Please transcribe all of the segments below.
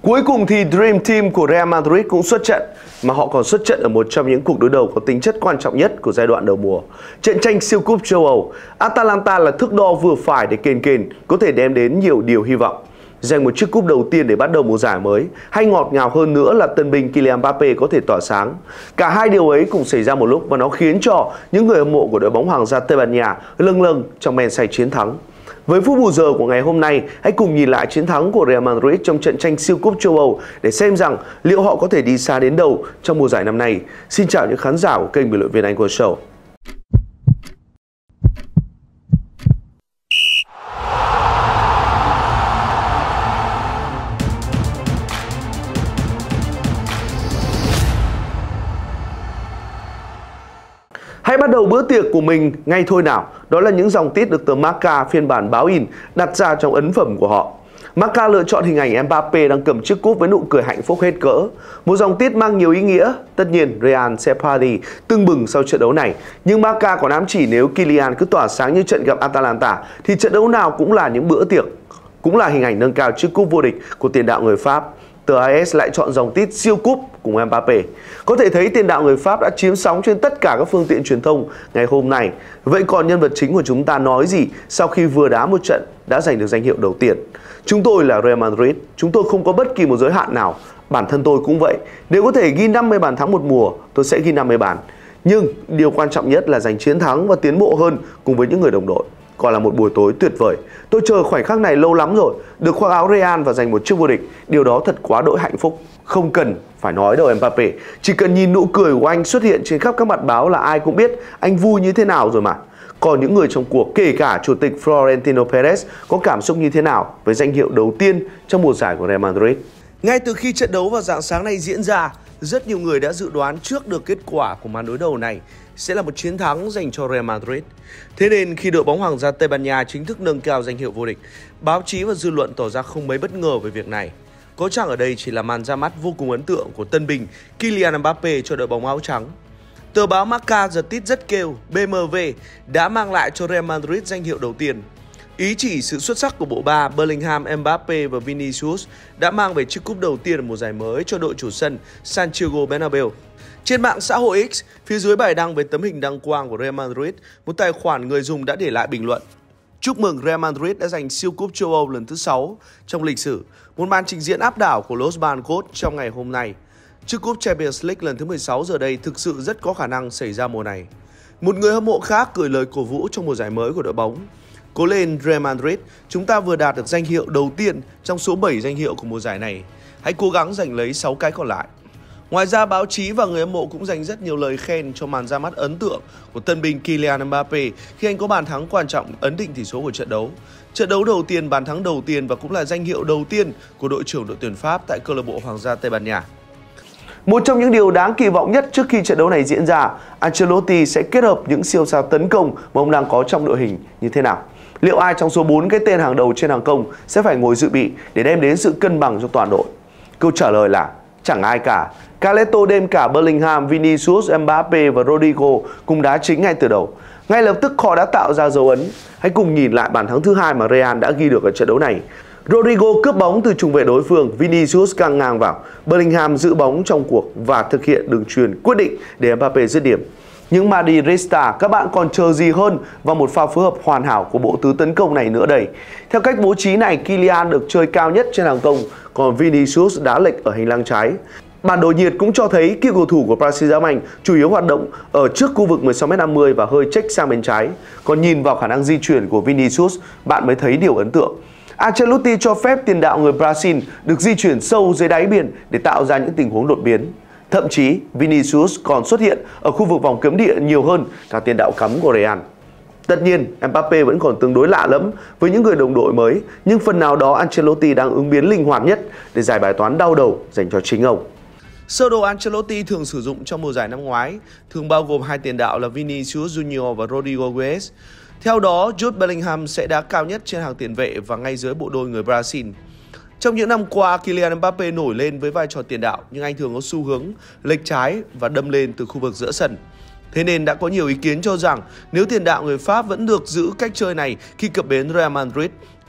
Cuối cùng thì Dream Team của Real Madrid cũng xuất trận, mà họ còn xuất trận ở một trong những cuộc đối đầu có tính chất quan trọng nhất của giai đoạn đầu mùa. Trận tranh siêu cúp châu Âu, Atalanta là thước đo vừa phải để Kane có thể đem đến nhiều điều hy vọng. Giành một chiếc cúp đầu tiên để bắt đầu mùa giải mới, hay ngọt ngào hơn nữa là tân binh Kylian Mbappé có thể tỏa sáng. Cả hai điều ấy cùng xảy ra một lúc và nó khiến cho những người hâm mộ của đội bóng Hoàng gia Tây Ban Nha lâng lâng trong men say chiến thắng. Với phút bù giờ của ngày hôm nay, hãy cùng nhìn lại chiến thắng của Real Madrid trong trận tranh siêu cúp châu Âu để xem rằng liệu họ có thể đi xa đến đâu trong mùa giải năm nay. Xin chào những khán giả của kênh bình luận viên Anh Quân Show. Hãy bắt đầu bữa tiệc của mình ngay thôi nào. Đó là những dòng tít được tờ Marca phiên bản báo in đặt ra trong ấn phẩm của họ. Marca lựa chọn hình ảnh Mbappé đang cầm chiếc cúp với nụ cười hạnh phúc hết cỡ. Một dòng tít mang nhiều ý nghĩa. Tất nhiên Real sẽ party tưng bừng sau trận đấu này. Nhưng Marca còn ám chỉ nếu Kylian cứ tỏa sáng như trận gặp Atalanta thì trận đấu nào cũng là những bữa tiệc. Cũng là hình ảnh nâng cao chiếc cúp vô địch của tiền đạo người Pháp. Tờ AS lại chọn dòng tít siêu cúp cùng Mbappé. Có thể thấy tiền đạo người Pháp đã chiếm sóng trên tất cả các phương tiện truyền thông ngày hôm nay. Vậy còn nhân vật chính của chúng ta nói gì sau khi vừa đá một trận đã giành được danh hiệu đầu tiên? Chúng tôi là Real Madrid, chúng tôi không có bất kỳ một giới hạn nào. Bản thân tôi cũng vậy. Nếu có thể ghi 50 bàn thắng một mùa, tôi sẽ ghi 50 bàn. Nhưng điều quan trọng nhất là giành chiến thắng và tiến bộ hơn cùng với những người đồng đội. Còn là một buổi tối tuyệt vời. Tôi chờ khoảnh khắc này lâu lắm rồi. Được khoác áo Real và giành một chiếc vô địch. Điều đó thật quá đỗi hạnh phúc. Không cần phải nói đâu Mbappé. Chỉ cần nhìn nụ cười của anh xuất hiện trên khắp các mặt báo là ai cũng biết anh vui như thế nào rồi mà. Còn những người trong cuộc, kể cả Chủ tịch Florentino Perez, có cảm xúc như thế nào với danh hiệu đầu tiên trong mùa giải của Real Madrid? Ngay từ khi trận đấu vào rạng sáng nay diễn ra, rất nhiều người đã dự đoán trước được kết quả của màn đối đầu này sẽ là một chiến thắng dành cho Real Madrid. Thế nên khi đội bóng Hoàng gia Tây Ban Nha chính thức nâng cao danh hiệu vô địch, báo chí và dư luận tỏ ra không mấy bất ngờ về việc này. Có chăng ở đây chỉ là màn ra mắt vô cùng ấn tượng của tân binh Kylian Mbappé cho đội bóng áo trắng. Tờ báo Marca giật tít rất kêu BMW đã mang lại cho Real Madrid danh hiệu đầu tiên. Ý chỉ sự xuất sắc của bộ ba Bellingham, Mbappé và Vinicius đã mang về chiếc cúp đầu tiên ở mùa giải mới cho đội chủ sân Santiago Bernabeu. Trên mạng xã hội X, phía dưới bài đăng về tấm hình đăng quang của Real Madrid, một tài khoản người dùng đã để lại bình luận: chúc mừng Real Madrid đã giành siêu cúp châu Âu lần thứ 6 trong lịch sử, một màn trình diễn áp đảo của Los Blancos trong ngày hôm nay. Chiếc cúp Champions League lần thứ 16 giờ đây thực sự rất có khả năng xảy ra mùa này. Một người hâm mộ khác gửi lời cổ vũ trong mùa giải mới của đội bóng: cố lên Real Madrid, chúng ta vừa đạt được danh hiệu đầu tiên trong số 7 danh hiệu của mùa giải này. Hãy cố gắng giành lấy 6 cái còn lại. Ngoài ra, báo chí và người hâm mộ cũng dành rất nhiều lời khen cho màn ra mắt ấn tượng của tân binh Kylian Mbappé khi anh có bàn thắng quan trọng ấn định tỷ số của trận đấu. Trận đấu đầu tiên, bàn thắng đầu tiên và cũng là danh hiệu đầu tiên của đội trưởng đội tuyển Pháp tại câu lạc bộ Hoàng gia Tây Ban Nha. Một trong những điều đáng kỳ vọng nhất trước khi trận đấu này diễn ra, Ancelotti sẽ kết hợp những siêu sao tấn công mà ông đang có trong đội hình như thế nào? Liệu ai trong số 4 cái tên hàng đầu trên hàng công sẽ phải ngồi dự bị để đem đến sự cân bằng cho toàn đội? Câu trả lời là chẳng ai cả. Carleto đem cả Bellingham, Vinicius, Mbappé và Rodrigo cùng đá chính ngay từ đầu. Ngay lập tức họ đã tạo ra dấu ấn. Hãy cùng nhìn lại bàn thắng thứ hai mà Real đã ghi được ở trận đấu này. Rodrigo cướp bóng từ trung vệ đối phương, Vinicius căng ngang vào, Bellingham giữ bóng trong cuộc và thực hiện đường chuyền quyết định để Mbappé dứt điểm. Nhưng Madridista, các bạn còn chờ gì hơn vào một pha phối hợp hoàn hảo của bộ tứ tấn công này nữa đây? Theo cách bố trí này, Kylian được chơi cao nhất trên hàng công, còn Vinicius đá lệch ở hành lang trái. Bản đồ nhiệt cũng cho thấy cựu cầu thủ của Paris Saint-Germain chủ yếu hoạt động ở trước khu vực 16m50 và hơi chếch sang bên trái. Còn nhìn vào khả năng di chuyển của Vinicius, bạn mới thấy điều ấn tượng. Ancelotti cho phép tiền đạo người Brazil được di chuyển sâu dưới đáy biển để tạo ra những tình huống đột biến. Thậm chí, Vinicius còn xuất hiện ở khu vực vòng cấm địa nhiều hơn cả tiền đạo cắm của Real. Tất nhiên, Mbappé vẫn còn tương đối lạ lẫm với những người đồng đội mới, nhưng phần nào đó Ancelotti đang ứng biến linh hoạt nhất để giải bài toán đau đầu dành cho chính ông. Sơ đồ Ancelotti thường sử dụng trong mùa giải năm ngoái thường bao gồm hai tiền đạo là Vinicius Junior và Rodrigo Goes. Theo đó, Jude Bellingham sẽ đá cao nhất trên hàng tiền vệ và ngay dưới bộ đôi người Brazil. Trong những năm qua, Kylian Mbappé nổi lên với vai trò tiền đạo, nhưng anh thường có xu hướng lệch trái và đâm lên từ khu vực giữa sân. Thế nên đã có nhiều ý kiến cho rằng nếu tiền đạo người Pháp vẫn được giữ cách chơi này khi cập bến Real Madrid,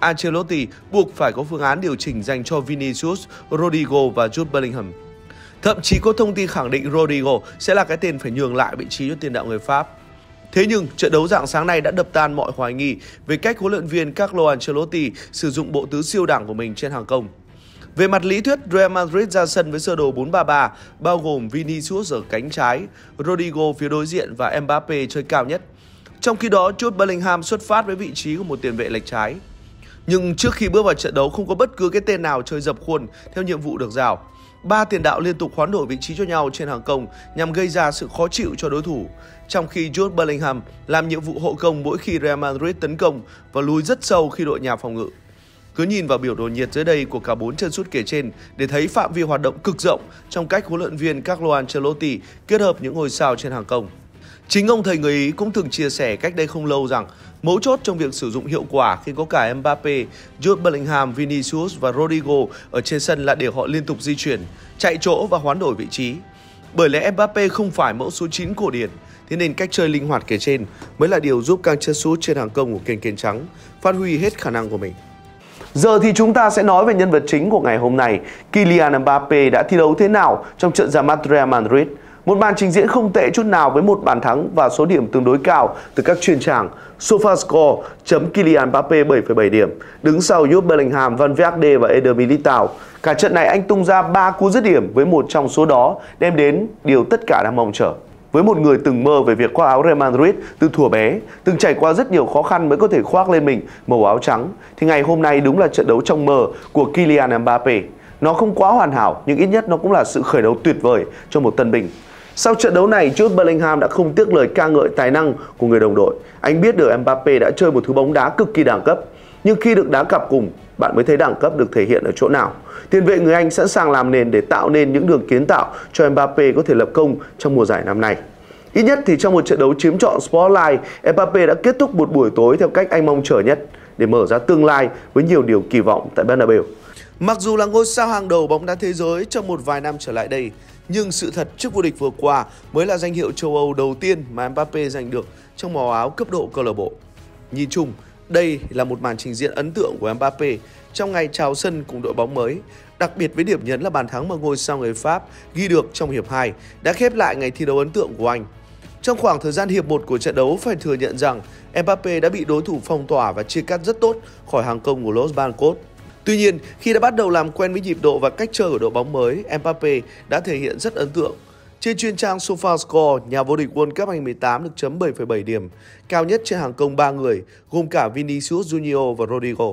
Ancelotti buộc phải có phương án điều chỉnh dành cho Vinicius, Rodrigo và Jude Bellingham. Thậm chí có thông tin khẳng định Rodrigo sẽ là cái tên phải nhường lại vị trí cho tiền đạo người Pháp. Thế nhưng, trận đấu rạng sáng nay đã đập tan mọi hoài nghi về cách huấn luyện viên Carlo Ancelotti sử dụng bộ tứ siêu đẳng của mình trên hàng công. Về mặt lý thuyết, Real Madrid ra sân với sơ đồ 4-3-3, bao gồm Vinicius ở cánh trái, Rodrigo phía đối diện và Mbappe chơi cao nhất. Trong khi đó, Jude Bellingham xuất phát với vị trí của một tiền vệ lệch trái. Nhưng trước khi bước vào trận đấu không có bất cứ cái tên nào chơi dập khuôn theo nhiệm vụ được giao. Ba tiền đạo liên tục hoán đổi vị trí cho nhau trên hàng công nhằm gây ra sự khó chịu cho đối thủ, trong khi Jude Bellingham làm nhiệm vụ hộ công mỗi khi Real Madrid tấn công và lùi rất sâu khi đội nhà phòng ngự. Cứ nhìn vào biểu đồ nhiệt dưới đây của cả 4 chân sút kể trên để thấy phạm vi hoạt động cực rộng trong cách huấn luyện viên Carlo Ancelotti kết hợp những ngôi sao trên hàng công. Chính ông thầy người Ý cũng từng chia sẻ cách đây không lâu rằng mấu chốt trong việc sử dụng hiệu quả khi có cả Mbappe, Jude Bellingham, Vinicius và Rodrigo ở trên sân là để họ liên tục di chuyển, chạy chỗ và hoán đổi vị trí. Bởi lẽ Mbappe không phải mẫu số 9 cổ điển, thế nên cách chơi linh hoạt kể trên mới là điều giúp các chân sút trên hàng công của kênh Kênh Trắng phát huy hết khả năng của mình. Giờ thì chúng ta sẽ nói về nhân vật chính của ngày hôm nay. Kylian Mbappe đã thi đấu thế nào trong trận ra mắt Real Madrid? Một màn trình diễn không tệ chút nào với một bàn thắng và số điểm tương đối cao từ các chuyên trang. SofaScore chấm Kylian Mbappe 7,7 điểm, đứng sau Jude Bellingham, Valverde và Eder Militao. Cả trận này anh tung ra 3 cú dứt điểm với một trong số đó đem đến điều tất cả đang mong chờ. Với một người từng mơ về việc khoác áo Real Madrid từ thuở bé, từng trải qua rất nhiều khó khăn mới có thể khoác lên mình màu áo trắng, thì ngày hôm nay đúng là trận đấu trong mơ của Kylian Mbappe. Nó không quá hoàn hảo, nhưng ít nhất nó cũng là sự khởi đầu tuyệt vời cho một tân binh. Sau trận đấu này, Jude Bellingham đã không tiếc lời ca ngợi tài năng của người đồng đội. Anh biết được Mbappe đã chơi một thứ bóng đá cực kỳ đẳng cấp, nhưng khi được đá cặp cùng, bạn mới thấy đẳng cấp được thể hiện ở chỗ nào. Tiền vệ người Anh sẵn sàng làm nền để tạo nên những đường kiến tạo cho Mbappe có thể lập công trong mùa giải năm nay. Ít nhất thì trong một trận đấu chiếm trọn Spotlight, Mbappe đã kết thúc một buổi tối theo cách anh mong chờ nhất để mở ra tương lai với nhiều điều kỳ vọng tại Bernabeu. Mặc dù là ngôi sao hàng đầu bóng đá thế giới trong một vài năm trở lại đây, nhưng sự thật chức vô địch vừa qua mới là danh hiệu châu Âu đầu tiên mà Mbappe giành được trong màu áo cấp độ câu lạc bộ. Nhìn chung, đây là một màn trình diễn ấn tượng của Mbappe trong ngày chào sân cùng đội bóng mới, đặc biệt với điểm nhấn là bàn thắng mà ngôi sao người Pháp ghi được trong hiệp 2 đã khép lại ngày thi đấu ấn tượng của anh. Trong khoảng thời gian hiệp 1 của trận đấu, phải thừa nhận rằng Mbappe đã bị đối thủ phong tỏa và chia cắt rất tốt khỏi hàng công của Los Blancos. Tuy nhiên, khi đã bắt đầu làm quen với nhịp độ và cách chơi của đội bóng mới, Mbappe đã thể hiện rất ấn tượng. Trên chuyên trang SofaScore, nhà vô địch World Cup 2018 được chấm 7,7 điểm, cao nhất trên hàng công 3 người, gồm cả Vinicius Junior và Rodrigo.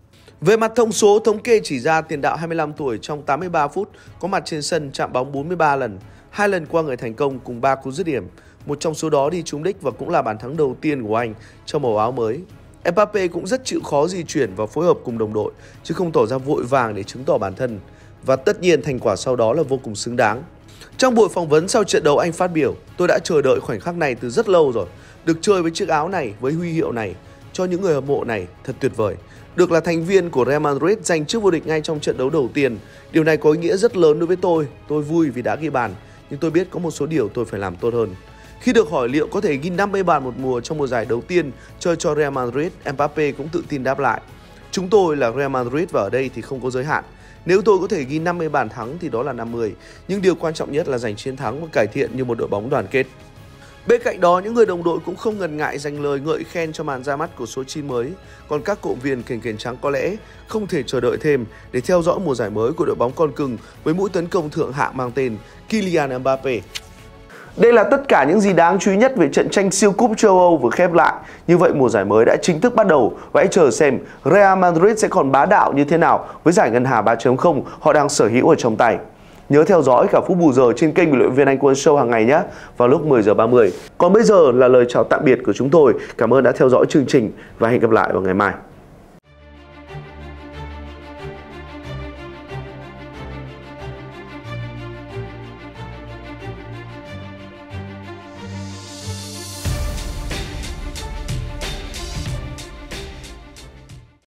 Về mặt thông số, thống kê chỉ ra tiền đạo 25 tuổi trong 83 phút có mặt trên sân chạm bóng 43 lần, 2 lần qua người thành công cùng 3 cú dứt điểm. Một trong số đó đi trúng đích và cũng là bàn thắng đầu tiên của anh trong màu áo mới. Mbappe cũng rất chịu khó di chuyển và phối hợp cùng đồng đội, chứ không tỏ ra vội vàng để chứng tỏ bản thân. Và tất nhiên thành quả sau đó là vô cùng xứng đáng. Trong buổi phỏng vấn sau trận đấu, anh phát biểu: "Tôi đã chờ đợi khoảnh khắc này từ rất lâu rồi. Được chơi với chiếc áo này, với huy hiệu này, cho những người hâm mộ này thật tuyệt vời. Được là thành viên của Real Madrid giành chức vô địch ngay trong trận đấu đầu tiên. Điều này có ý nghĩa rất lớn đối với tôi. Tôi vui vì đã ghi bàn, nhưng tôi biết có một số điều tôi phải làm tốt hơn." Khi được hỏi liệu có thể ghi 50 bàn một mùa trong mùa giải đầu tiên chơi cho Real Madrid, Mbappe cũng tự tin đáp lại: "Chúng tôi là Real Madrid và ở đây thì không có giới hạn. Nếu tôi có thể ghi 50 bàn thắng thì đó là 50, nhưng điều quan trọng nhất là giành chiến thắng và cải thiện như một đội bóng đoàn kết." Bên cạnh đó, những người đồng đội cũng không ngần ngại dành lời ngợi khen cho màn ra mắt của số 9 mới. Còn các cổ viên Kênh Kênh Trắng có lẽ không thể chờ đợi thêm để theo dõi mùa giải mới của đội bóng con cưng với mũi tấn công thượng hạng mang tên Kylian Mbappe. Đây là tất cả những gì đáng chú ý nhất về trận tranh siêu cúp châu Âu vừa khép lại. Như vậy mùa giải mới đã chính thức bắt đầu và hãy chờ xem Real Madrid sẽ còn bá đạo như thế nào với giải ngân hà 3.0 họ đang sở hữu ở trong tay. Nhớ theo dõi cả phút bù giờ trên kênh Bình luận viên Anh Quân Show hàng ngày nhé, vào lúc 10:30. Còn bây giờ là lời chào tạm biệt của chúng tôi. Cảm ơn đã theo dõi chương trình và hẹn gặp lại vào ngày mai.